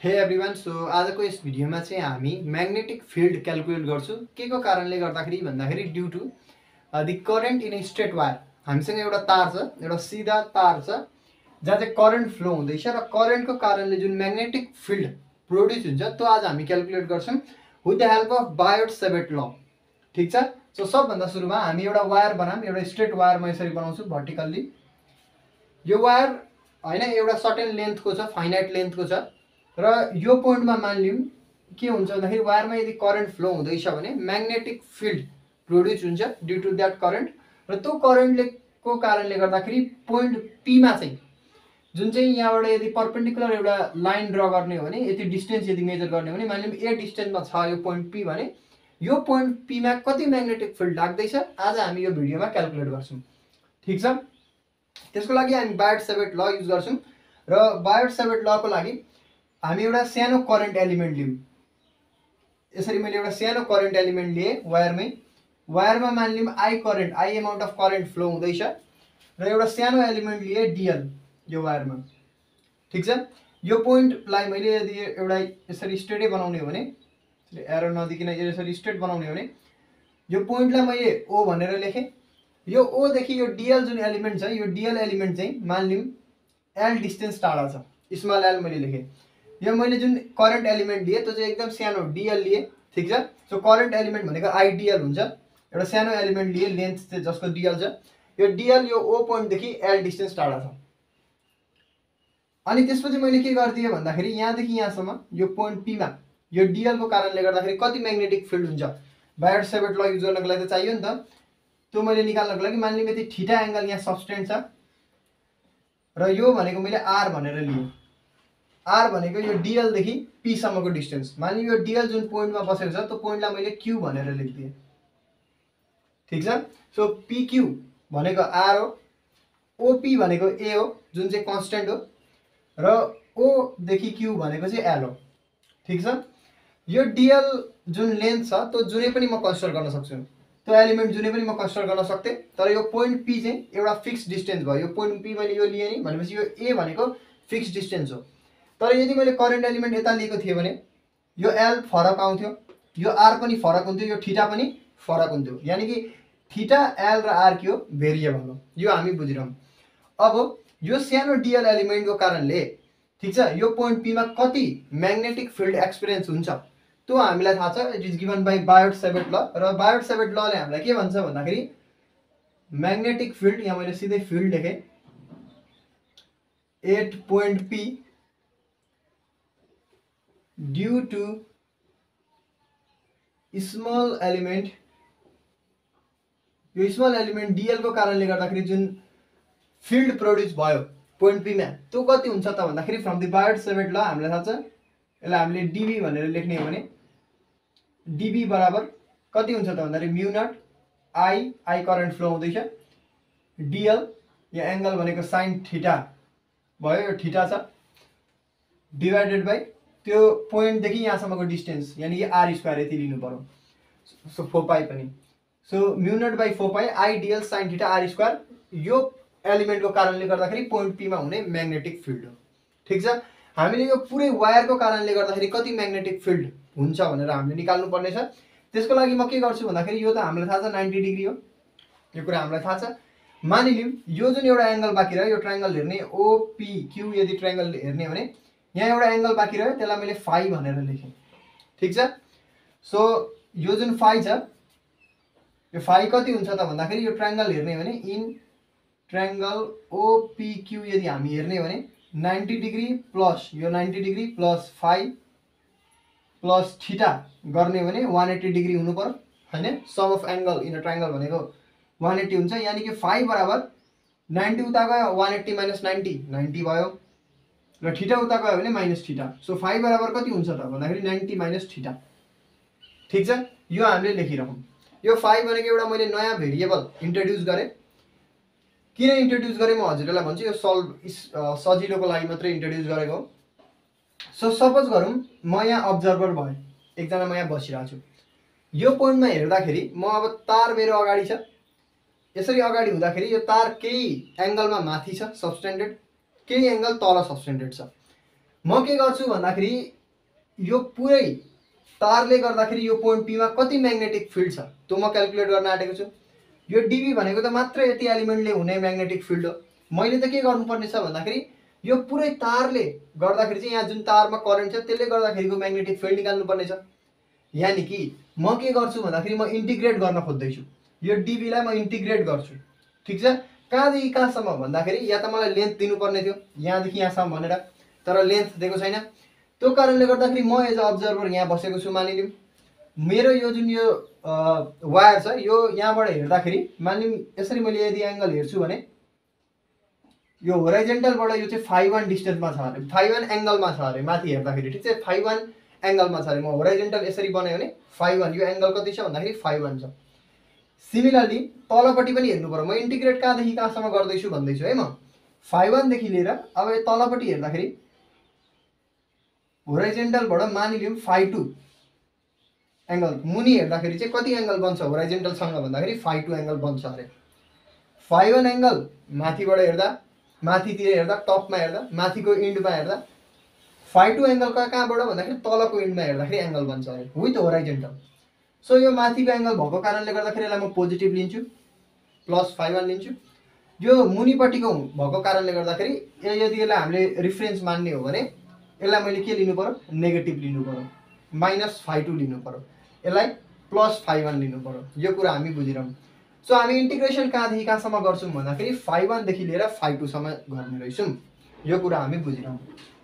हे everyone, so आजको यस भिडियोमा चाहिँ हामी म्याग्नेटिक फिल्ड क्याल्कुलेट गर्छौँ। के को कारणले गर्दाखेरि भन्दाखेरि due to the current in straight wire. हामीसँग एउटा तार छ, एउटा सिधा तार छ जहाँ चाहिँ करेन्ट फ्लो हुँदैछ र करेन्टको कारणले जुन म्याग्नेटिक फिल्ड प्रोड्युस हुन्छ त्यो आज हामी क्याल्कुलेट गर्छौँ with the help of Biot Savart law. ठिक छ। सो सबभन्दा सुरुमा हामी एउटा वायर बनाऊँ। एउटा स्ट्रेट वायर म यसरी बनाउँछु भर्टिकल्ली। यो वायर हैन एउटा सर्टेन लेन्थको छ, फाइनाइट लेन्थको छ र यो पोइन्टमा मानिलिउँ के हुन्छ भन्दाखेरि वायरमा यदि करेन्ट फ्लो हुँदैछ भने म्याग्नेटिक फिल्ड प्रोड्युस हुन्छ ड्यू टु द्याट करेन्ट र त्यो करेन्टले को कारणले गर्दाखेरि पोइन्ट पीमा चाहिँ जुन चाहिँ यहाँबाट यदि पर्पेन्डिकुलर एउटा लाइन ड्र गर्ने हो भने यति डिस्टेन्स यदि मेजर गर्ने हो भने मानिलिउँ ए डिस्टेन्समा छ यो पोइन्ट पी भने यो पोइन्ट पीमा कति म्याग्नेटिक फिल्ड लाग्दैछ आज हामी यो भिडियोमा क्याल्कुलेट गर्छौँ। ठिक छ। त्यसको लागि हामी बायोट-सेवर्ट ल युज गर्छौँ र बायोट-सेवर्ट लको लागि हामी एउटा सानो करेन्ट एलिमेन्ट लियौँ। यसरी मैले एउटा सानो करेन्ट एलिमेन्ट लिएँ वायरमै। वायरमा मानिलिउँ I current, I amount of current flow हुँदैछ र एउटा सानो एलिमेन्ट लिएँ डिएल यो वायरमा। ठिक छ। यो पोइन्टलाई मैले यदि एउटा यसरी स्ट्रेटै बनाउने हो भने एरो नदिकिन यसरी स्ट्रेट बनाउने हो भने यो पोइन्टलाई मैले ओ भनेर लेखेँ। यो ओ देखि यो डिएल जुन एलिमेन्ट छ यो डिएल एलिमेन्ट चाहिँ मानिलिउँ एल डिस्टेन्स टाढा छ, स्मल एल मैले लेखेँ। यो मैले जुन करेन्ट एलिमेन्ट लिए त्यो चाहिँ एकदम सानो डिएल लिए। ठिक छ। सो करेन्ट एलिमेन्ट भनेको आइडिएल हुन्छ। एउटा सानो एलिमेन्ट लिए लेन्थ चाहिँ जसको डिएल छ। यो डिएल यो ओ पोइन्टदेखि एल डिस्टेन्स टाढा छ। अनि त्यसपछि मैले के गरिदिएँ भन्दाखेरि यहाँदेखि यहाँसम्म यो पोइन्ट पीमा यो डिएलको कारणले गर्दाखेरि कति म्याग्नेटिक फिल्ड हुन्छ बायोट-सेवर्ट ल युज गर्नको लागि त चाहियो नि त। त्यो मैले निकाल्नको लागि मानिलिउँ यति थीटा एङ्गल यहाँ सब्सटेन्ट छ र यो भनेको मैले आर भनेर लिएँ। आर भनेको यो डिएलदेखि पीसम्मको डिस्टेन्स। मानिलिउँ यो डिएल जुन पोइन्टमा बसेको छ त्यो पोइन्टलाई मैले क्यू भनेर लेखिदिएँ। ठिक छ। सो पिक्यू भनेको आर हो, ओपी भनेको ए हो जुन चाहिँ कन्स्टेन्ट हो र ओदेखि क्यू भनेको चाहिँ एल हो। ठिक छ। यो डिएल जुन लेन्थ छ त्यो जुनै पनि म कन्सिडर गर्न सक्छु, त्यो एलिमेन्ट जुनै पनि म कन्सिडर गर्न सक्थेँ। तर यो पोइन्ट पी चाहिँ एउटा फिक्स डिस्टेन्स भयो। यो पोइन्ट पी मैले यो लिएँ नि भनेपछि यो ए भनेको फिक्स डिस्टेन्स हो। तर यदि मैले करेन्ट एलिमेन्ट यता लिएको थिएँ भने यो एल फरक आउँथ्यो, यो आर पनि फरक हुन्थ्यो, यो थीटा पनि फरक हुन्थ्यो। यानि कि थीटा एल र आर के हो भेरिएबल हो। यो हामी बुझिरहौँ। अब यो सानो डिएल एलिमेन्टको कारणले ठिक छ यो पोइन्ट पीमा कति म्याग्नेटिक फिल्ड एक्सपिरियन्स हुन्छ त्यो हामीलाई थाहा छ। It is given by Biot Savart law र बायोट-सेवर्ट लले हामीलाई के भन्छ भन्दाखेरि म्याग्नेटिक फिल्ड, यहाँ मैले सिधै फिल्ड लेखेँ, at point P due to small element, यो स्मल एलिमेन्ट डिएल को कारणले गर्दाखेरि जुन फिल्ड प्रोड्युस भयो पोइन्ट पीमा त्यो कति हुन्छ त भन्दाखेरि फ्रम द बायोट-सेवर्ट ल हामीलाई थाहा छ। यसलाई हामीले डिबी भनेर लेख्ने हो भने डिबी बराबर कति हुन्छ त भन्दाखेरि mu naught I, I current flow हुँदैछ, डिएल यो एङ्गल भनेको साइन थीटा भयो, यो थीटा छ, डिभाइडेड बाई त्यो पोइन्टदेखि यहाँसम्मको डिस्टेन्स यानि कि आर स्क्वायर यति लिनु पर्यो। सो 4 पाई पनि। So mu naught by 4 pi I DL sine theta R square यो एलिमेन्टको कारणले गर्दाखेरि पोइन्ट पीमा हुने म्याग्नेटिक फिल्ड हो। ठिक छ। हामीले यो पुरै वायरको कारणले गर्दाखेरि कति म्याग्नेटिक फिल्ड हुन्छ भनेर हामीले निकाल्नु पर्नेछ। त्यसको लागि म के गर्छु भन्दाखेरि यो त हामीलाई थाहा छ 90 डिग्री हो, यो कुरा हामीलाई थाहा छ। मानिलिउँ यो जुन एउटा एङ्गल बाँकी रह्यो, यो ट्रायङ्गल हेर्ने ओपिक्यू यदि ट्रायङ्गल हेर्ने हो भने यहाँ एउटा एङ्गल बाँकी रह्यो, त्यसलाई मैले फाई भनेर लेखेँ। ठिक छ। सो यो जुन फाई छ यो फाई कति हुन्छ त भन्दाखेरि यो ट्रायङ्गल हेर्ने हो भने इन ट्रायङ्गल ओपिक्यू यदि हामी हेर्ने हो भने 90 डिग्री प्लस यो 90 degree plus phi plus theta गर्ने हो भने 180 डिग्री हुनु पर्यो हैन। Sum of angle in a triangle भनेको 180 हुन्छ। यानि कि फाई बराबर 90 उता गयो 180 माइनस 90 90 भयो र थीटा उता गयो भने माइनस थीटा। सो फाई बराबर कति हुन्छ त भन्दाखेरि 90 माइनस थीटा। ठिक छ। यो हामीले लेखिरहौँ। यो फाई भनेको एउटा मैले नयाँ भेरिएबल इन्ट्रोड्युस गरेँ। किन इन्ट्रोड्युस गरेँ म हजुरहरूलाई भन्छु, यो सजिलोको लागि मात्रै इन्ट्रोड्युस गरेको हो। सो सपोज गरौँ म यहाँ अब्जर्भर भएँ, एकजना म यहाँ बसिरहेको छु। यो पोइन्टमा हेर्दाखेरि म अब तार मेरो अगाडि छ, यसरी अगाडि हुँदाखेरि यो तार केही एङ्गलमा माथि छ सब्सटेन्डेड, केही एङ्गल तल सब्सटेन्डेड छ। म के गर्छु भन्दाखेरि यो पुरै तारले गर्दाखेरि यो पोइन्ट पीमा कति म्याग्नेटिक फिल्ड छ त्यो म क्याल्कुलेट गर्न आँटेको छु। यो डिबी भनेको त मात्र यति एलिमेन्टले हुने म्याग्नेटिक फिल्ड हो। मैले त के गर्नुपर्ने छ भन्दाखेरि यो पुरै तारले गर्दाखेरि चाहिँ यहाँ जुन तारमा करेन्ट छ त्यसले गर्दाखेरिको म्याग्नेटिक फिल्ड निकाल्नुपर्ने छ। यानि कि म के गर्छु भन्दाखेरि म इन्टिग्रेट गर्न खोज्दैछु, यो डिबीलाई म इन्टिग्रेट गर्छु। ठिक छ, कहाँदेखि कहाँसम्म भन्दाखेरि या त मलाई लेन्थ दिनुपर्ने थियो यहाँदेखि यहाँसम्म भनेर, तर लेन्थ दिएको छैन। त्यो कारणले गर्दाखेरि म एज अ अब्जर्भर यहाँ बसेको छु मानिलिउँ। मेरो यो जुन यो वायर छ यो यहाँबाट हेर्दाखेरि मानिलिउँ यसरी मैले यदि एङ्गल हेर्छु भने यो होराइजेन्टलबाट यो चाहिँ φ1 डिस्टेन्समा छ अरे, φ1 एङ्गलमा छ अरे माथि हेर्दाखेरि। ठिक छ, φ1 एङ्गलमा छ अरे। म होराइजेन्टल यसरी बनायो भने φ1 यो एङ्गल कति छ भन्दाखेरि φ1 छ। सिमिलरली तलपट्टि पनि हेर्नु पर्यो। म इन्टिग्रेट कहाँदेखि कहाँसम्म गर्दैछु भन्दैछु है। म φ1 देखि लिएर अब यो तलपट्टि हेर्दाखेरि होराइजेन्टलबाट मानिलिउँ φ2 एङ्गल मुनि हेर्दाखेरि चाहिँ कति एङ्गल बन्छ होराइजेन्टलसँग भन्दाखेरि φ2 एङ्गल बन्छ अरे। φ1 एङ्गल माथिबाट हेर्दा, माथितिर हेर्दा, टपमा हेर्दा, माथिको इन्डमा हेर्दा, φ2 एङ्गल कहाँबाट भन्दाखेरि तलको इन्डमा हेर्दाखेरि एङ्गल बन्छ अरे विथ होराइजेन्टल। सो यो माथिको एङ्गल भएको कारणले गर्दाखेरि यसलाई म पोजिटिभ लिन्छु, प्लस φ1 लिन्छु। यो मुनिपट्टिको भएको कारणले गर्दाखेरि यदि यसलाई हामीले रिफरेन्स मान्ने हो भने यसलाई मैले के लिनु पर्यो, नेगेटिभ लिनु पर्यो, माइनस φ2 लिनु पर्यो, यसलाई प्लस φ1 लिनु पर्यो। यो कुरा हामी बुझिरहौँ। सो हामी इन्टिग्रेसन कहाँदेखि कहाँसम्म गर्छौँ भन्दाखेरि φ1 देखि लिएर φ2 सम्म गर्ने रहेछौँ। यो कुरा हामी बुझिरहौँ।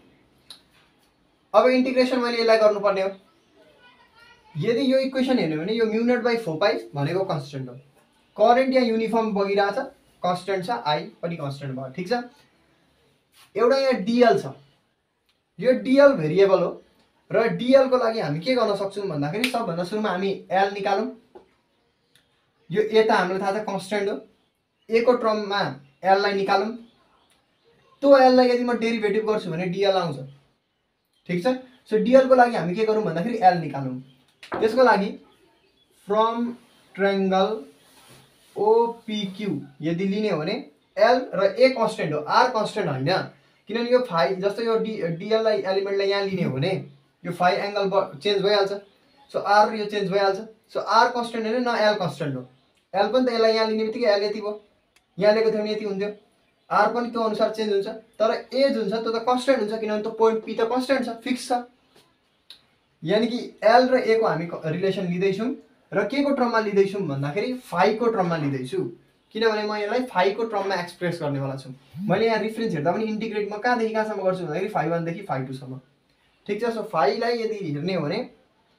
अब इन्टिग्रेसन मैले यसलाई गर्नुपर्ने हो। यदि यो इक्वेसन हेर्ने भने यो μ0/4π भनेको कन्स्टेन्ट हो। करेन्ट यहाँ युनिफर्म बगिरहेछ, कन्स्टेन्ट छ, आई पनि कन्स्टेन्ट भयो। ठिक छ, एउटा यहाँ डिएल छ, यो डिएल भेरिएबल हो र डिएल को लागि हामी के गर्न सक्छौँ भन्दाखेरि सबभन्दा सुरुमा हामी एल निकालौँ। यो ए त हामीलाई थाहा छ कन्स्टेन्ट हो, ए को टर्ममा एल लाई निकालौँ। त्यो एल लाई यदि म डेरिभेटिभ गर्छु भने डिएल आउँछ। ठिक छ, सो डिएल को लागि हामी के गरौँ भन्दाखेरि एल निकालौँ। त्यसको लागि फ्रम ट्रायंगल ओपिक्यू यदि लिने हो भने एल र ए कन्स्टेन्ट हो, आर कन्स्टेन्ट होइन। किनभने यो फाइ जस्तो यो डिएल लाई एलिमेन्टलाई यहाँ लिने हो भने यो फाइ एङ्गल चेन्ज भइहाल्छ। सो आर यो चेन्ज भइहाल्छ। सो आर कन्स्टेन्ट होइन न एल कन्स्टेन्ट हो। एल पनि त यसलाई यहाँ लिने बित्तिकै एल यति भयो, यहाँ लिएको थियो भने यति हुन्थ्यो। आर पनि त्यो अनुसार चेन्ज हुन्छ, तर ए जुन छ त्यो त कन्स्टेन्ट हुन्छ किनभने त्यो पोइन्ट पी त कन्स्टेन्ट छ, फिक्स छ। यानि कि एल र ए को हामी रिलेसन लिँदैछौँ र के को टर्ममा लिँदैछौँ भन्दाखेरि फाइ को टर्ममा लिँदैछु। किनभने म यसलाई फाइ को टर्ममा एक्सप्रेस गर्नेवाला छु। मैले यहाँ रिफरेन्स हेर्दा पनि इन्टिग्रेट म कहाँदेखि कहाँसम्म गर्छु भन्दाखेरि φ1 देखि φ2 सम्म। ठिक छ, सो फाइलाई यदि हेर्ने हो भने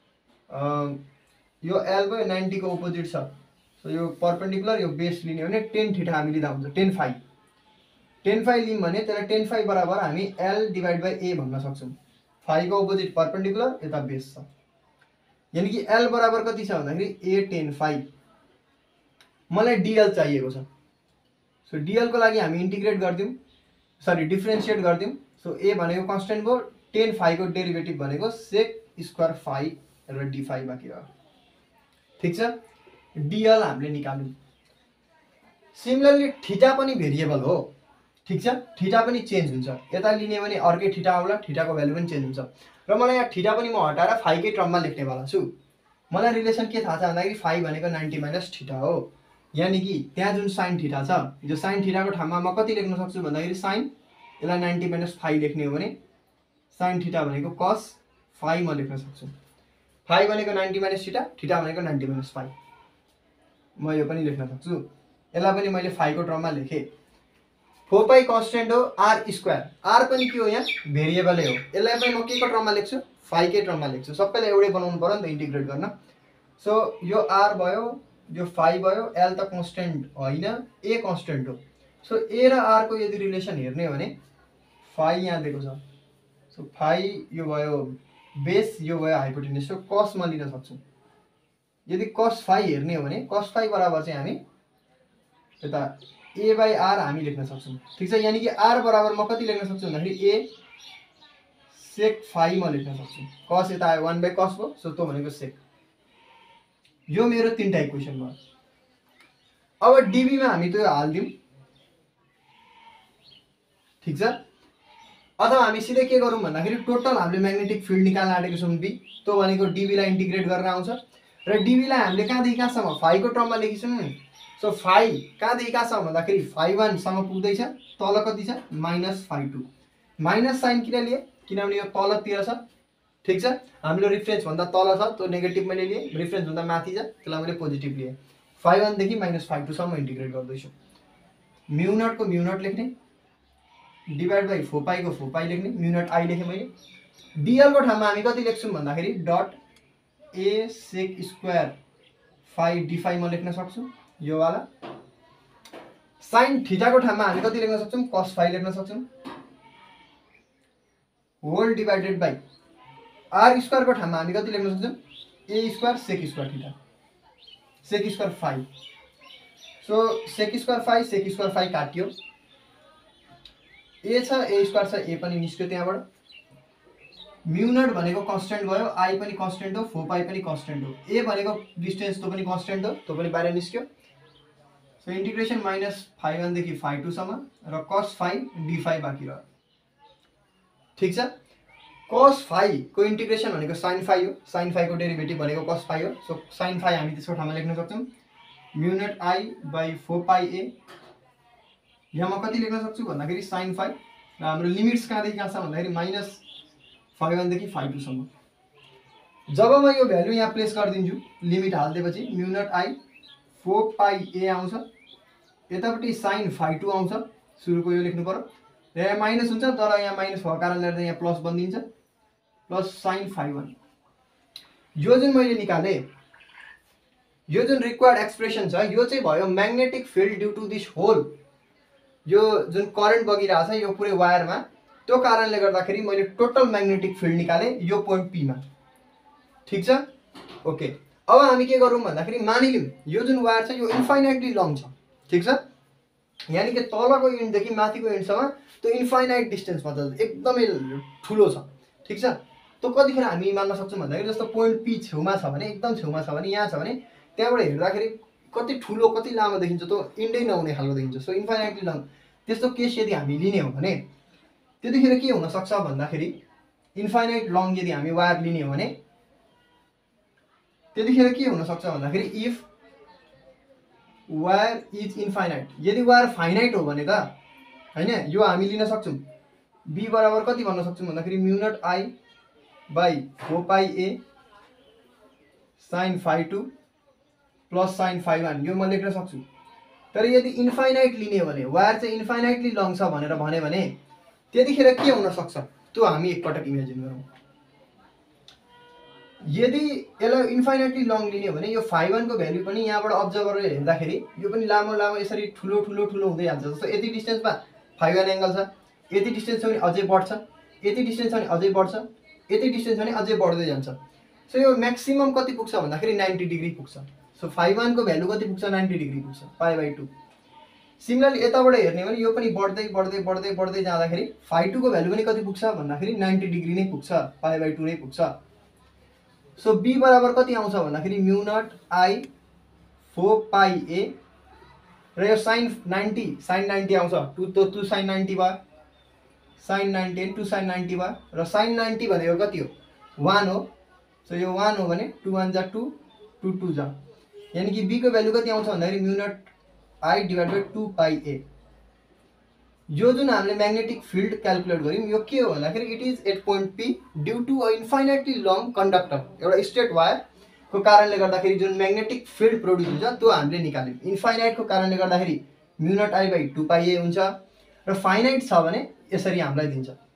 यो एल भयो 90 को अपोजिट छ। सो यो परपेन्डिकुलर यो बेस लिने हो भने टेन थीटा हामी लिँदा हुन्छ, टेन फाइ लियौँ भने त्यसलाई टेन फाइ बराबर हामी एल डिभाइड बाई ए भन्न सक्छौँ। फाइ को अपोजिट परपेन्डिकुलर, यता बेस छ। यानि कि एल बराबर कति छ भन्दाखेरि ए टेन फाइ। मलाई डिएल चाहिएको छ। सो डिएल को लागि हामी इन्टिग्रेट गरिदिउँ, सरी डिफ्रेन्सिएट गरिदिउँ। सो ए भनेको कन्स्टेन्ट भयो, टेन फाइ को डेरिभेटिभ भनेको सेक स्क्वायर फाइ र डी फाइ बाँकी रह्यो। ठिक छ, डिएल हामीले निकाल्यौँ। सिमिलरली थीटा पनि भेरिएबल हो। ठिक छ, थीटा पनि चेन्ज हुन्छ। यता लिने भने अर्कै थीटा आउला, थीटाको भ्यालु पनि चेन्ज हुन्छ। र मलाई यहाँ थीटा पनि म हटाएर फाइकै टर्ममा लेख्नेवाला छु। मलाई रिलेसन के थाहा छ भन्दाखेरि फाइ भनेको 90 माइनस थीटा हो। यानि कि त्यहाँ जुन साइन थीटा छ, यो साइन थीटाको ठाउँमा म कति लेख्न सक्छु भन्दाखेरि साइन, यसलाई 90 माइनस फाइ लेख्ने हो भने साइन थीटा भनेको कस फाइ म लेख्न सक्छु। फाइ भनेको 90 माइनस थीटा, थीटा भनेको 90 माइनस फाइ। म यो पनि लेख्न सक्छु। यसलाई पनि मैले फाइ को टर्ममा लेखेँ। 4π कन्स्टेन्ट हो, आर स्क्वायर, आर पनि के हो यहाँ भेरिएबलै हो। यसलाई पनि म के को टर्ममा लेख्छु, फाइकै टर्ममा लेख्छु। सबैलाई एउटै बनाउनु पर्यो नि त इन्टिग्रेट गर्न। सो यो आर भयो, यो फाइ भयो, एल त कन्स्टेन्ट होइन, ए कन्स्टेन्ट हो। सो ए र आर को यदि रिलेसन हेर्ने हो भने फाइ यहाँ दिएको छ। सो फाइ यो भयो बेस, यो भयो हाइपोटेन्युस। सो कस म लिन सक्छु। यदि कस फाइ हेर्ने हो भने कस फाइ बराबर चाहिँ हामी यता ए बाई आर हामी लेख्न सक्छौँ। ठिक छ, यानि कि आर बराबर म कति लेख्न सक्छु भन्दाखेरि ए सेक फाइ म लेख्न सक्छु। कस यता आयो 1 बाई कस भयो, सो त्यो भनेको सेक। यो मेरो 3टा इक्वेसन भयो। अब डिबीमा हामी त्यो हालिदिउँ। ठिक छ, अथवा हामी सिधै के गरौँ भन्दाखेरि टोटल हामीले म्याग्नेटिक फिल्ड निकाल्न आँटेको छौँ बी, त्यो भनेको डिबीलाई इन्टिग्रेट गरेर आउँछ र डिबीलाई हामीले कहाँदेखि कहाँसम्म फाइको टर्ममा लेखिसौँ। सो फाइ कहाँदेखि कहाँसम्म भन्दाखेरि φ1सम्म पुग्दैछ, तल कति छ -φ2। माइनस साइन किन लिए किनभने यो तलतिर छ, ठिक छ। हाम्रो रिफरेन्स भन्दा तल छ त्यो नेगेटिभ मैले लिए, रिफरेन्स भन्दा माथि छ त्यसलाई मैले पोजिटिभ लिए। φ1 देखि -φ2 सम्म इन्टिग्रेट गर्दैछु। म्यु नट को म्यु नट लेख्ने, डिभाइड बाई 4π को 4π लेख्ने, म्यु नट आई लेखेँ मैले। डिएल को ठाउँमा हामी कति लेख्छौँ भन्दाखेरि dot A sec square phi D phi म लेख्न सक्छु यो वाला। साइन थीटा को ठाउँमा हामी कति लेख्न सक्छौँ कस फाइ लेख्न सक्छौँ, whole divided by R square को ठाउँमा हामी कति लेख्न सक्छौँ A square sec square theta, sec square phi. So sec square phi काटियो, ए छ ए स्क्वायर छ ए पनि निस्क्यो त्यहाँबाट। म्यु नट भनेको कन्स्टेन्ट भयो, आई पनि कन्स्टेन्ट हो, 4π पनि कन्स्टेन्ट हो, ए भनेको डिस्टेन्स त्यो पनि कन्स्टेन्ट हो, त्यो पनि बाहिर निस्क्यो। सो इन्टिग्रेसन -φ1 देखि φ2 सम्म र cos फाइ डी फाइ बाँकी रह्यो, ठिक छ। cos फाइ को इन्टिग्रेसन भनेको sin फाइ हो, sin फाइ को डेरिभेटिभ भनेको cos फाइ हो। सो sin फाइ हामी त्यसको ठाउँमा लेख्न सक्छौँ म्यु नट आई बाई 4πa। यहाँ म कति लेख्न सक्छु भन्दाखेरि sin फाइ र हाम्रो लिमिट्स कहाँदेखि कहाँ छ भन्दाखेरि -φ1 देखि φ2 सम्म। जब म यो भ्यालु यहाँ प्लेस गरिदिन्छु लिमिट हाल्दिएपछि म्यु नट आई 4πa आउँछ, यतापट्टि sin φ2 आउँछ, सुरुको यो लेख्नु पर्यो र यहाँ माइनस हुन्छ तर यहाँ माइनस भएको कारणले यहाँ प्लस बनिदिन्छ, प्लस sin φ1। यो जुन मैले निकाले यो जुन रिक्वायर्ड एक्सप्रेसन छ यो चाहिँ भयो magnetic field due to this whole, यो जुन करेन्ट बगिरहेको छ यो पुरै वायरमा, त्यो कारणले गर्दाखेरि मैले टोटल म्याग्नेटिक फिल्ड निकालेँ यो पोइन्ट पी मा, ठिक छ। ओके, अब हामी के गरौँ भन्दाखेरि मानिलिउँ यो जुन वायर छ यो इन्फाइनाइटली लङ छ, ठिक छ। यानि कि तलको एन्डदेखि माथिको एन्डसम्म त्यो इन्फाइनाइट डिस्टेन्समा छ, एकदमै ठुलो छ, ठिक छ। त्यो कतिखेर हामी मान्न सक्छौँ भन्दाखेरि जस्तो पोइन्ट पी छेउमा छ भने, एकदम छेउमा छ भने, यहाँ छ भने त्यहाँबाट हेर्दाखेरि कति ठुलो कति लामो देखिन्छ, त्यो इन्डै नहुने खालको देखिन्छ। सो इन्फाइनाइटली लङ त्यस्तो केस यदि हामी लिने हो भने त्यतिखेर के हुनसक्छ भन्दाखेरि इन्फाइनाइट लङ यदि हामी वायर लिने हो भने त्यतिखेर के हुनसक्छ भन्दाखेरि इफ वायर इज इन्फाइनाइट, यदि वायर फाइनाइट हो भने त हैन यो हामी लिन सक्छौँ बी बराबर कति भन्न सक्छौँ भन्दाखेरि mu naught I by 4πa sin φ2 plus sin φ1 यो म लेख्न सक्छु। तर यदि इन्फाइनाइट लिने हो भने वायर चाहिँ इन्फाइनाइटली लङ छ भनेर भन्यो भने त्यतिखेर के हुन सक्छ त्यो हामी एकपटक इमेजिन गरौँ। यदि यसलाई इन्फाइनाइटली लङ लिने हो भने यो φ1 को भ्यालु पनि यहाँबाट अब्जर्भरले हेर्दाखेरि यो पनि लामो लामो यसरी ठुलो ठुलो ठुलो हुँदै जान्छ। जस्तो यति डिस्टेन्समा φ1 एंगल छ, यति डिस्टेन्स छ भने अझै बढ्छ, यति डिस्टेन्स छ भने अझै बढ्छ, यति डिस्टेन्स छ भने अझै बढ्दै जान्छ। सो यो म्याक्सिमम कति पुग्छ भन्दाखेरि 90 डिग्री पुग्छ। सो φ1 को भ्यालु कति पुग्छ 90 डिग्री पुग्छ, π/2। सिमिलरली यताबाट हेर्ने भने यो पनि बढ्दै बढ्दै बढ्दै बढ्दै जाँदाखेरि φ2 को भ्यालु पनि कति पुग्छ भन्दाखेरि 90 डिग्री नै पुग्छ, π/2 नै पुग्छ। सो बी बराबर कति आउँछ भन्दाखेरि म्यु नट आई 4πa र यो sin 90 आउँछ 2 sin 90 भयो, sin 90 2 sin 90 भयो र sin 90 भनेको कति हो 1 हो। सो यो 1 हो भने 2 1 जा 2 2 2 जा, यानी कि बी को भ्यालु कति आउँछ भन्दाखेरि mu naught I divide by 2πa। यो जुन हामीले म्याग्नेटिक फिल्ड क्याल्कुलेट गर्यौं यो के हो भन्दाखेरि it is at point P due to a infinitely long conductor, एउटा स्ट्रेट वायर को कारणले गर्दाखेरि जुन म्याग्नेटिक फिल्ड प्रोड्युस हुन्छ त्यो हामीले निकाल्यौं। इन्फाइनाइट को कारणले गर्दाखेरि म्यु नट आई बाई 2πa हुन्छ र फाइनाइट छ भने यसरी हामीलाई दिन्छ।